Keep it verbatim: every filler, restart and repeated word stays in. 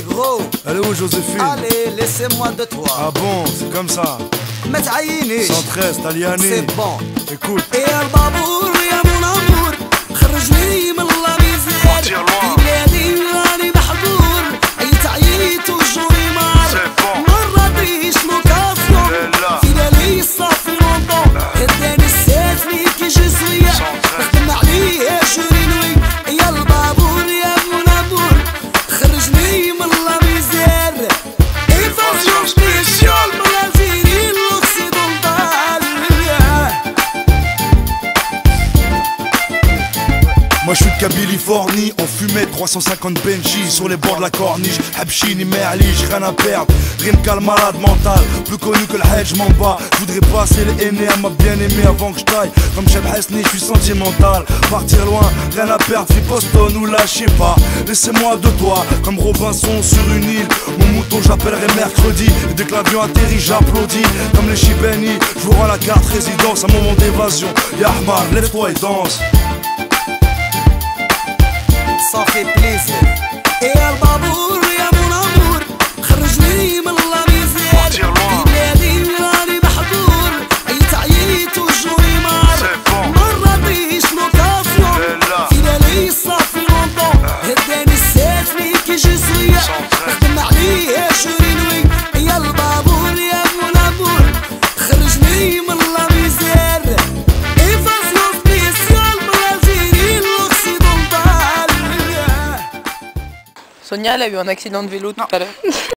Hé gros. Elle est où Joséphine? Allez, laissez-moi de toi. Ah bon, c'est comme ça. متعينيش cent treize, Taliani. C'est bon. Écoute. يا البابور يا mon amour خرجني من لا ميزير في بلادي راني محظور عييت عييت وجوري مار ما راضيش لوكاسيون في بالي صافي لونطون هداني الساتني كي جي سويا نخدم عليه جوري نوي يا البابور يا mon amour خرجني من لا ميزير ايفازيون سبيسيال من الجزائر l'occidental. Moi je suis de Californie, on fumait trois cent cinquante Benji sur les bords de la corniche. Habchini, Merlich, rien à perdre, rien qu'à le malade mental, plus connu que le Hedge Mamba. Je voudrais passer les aînés à ma bien-aimée avant que je taille. Comme Cheb Hasni, je suis sentimental. Partir loin, rien à perdre, vie Boston ou là, je sais pas. Laissez-moi de toi, comme Robinson sur une île. Mon mouton j'appellerai mercredi, et dès que l'avion atterrit j'applaudis. Comme les Chibeni, je vous rends la carte résidence, un moment d'évasion. Yahmar, lève-toi et danse. Ça fait plaisir. يا البابور يا mon amour خرجني من لا ميزير في بلادي راني محظور عييت عييت وجوري مار ما راضيش لوكاسيون في بالي صافي لونطون هداني الساتني كي جي سويا نخدم عليه جوري نوي يا البابور يا mon amour خرجني من لا ميزير ايفازيون سبيسيال من الجزائر l'occidental. Sonia, elle a eu un accident de vélo tout à l'heure.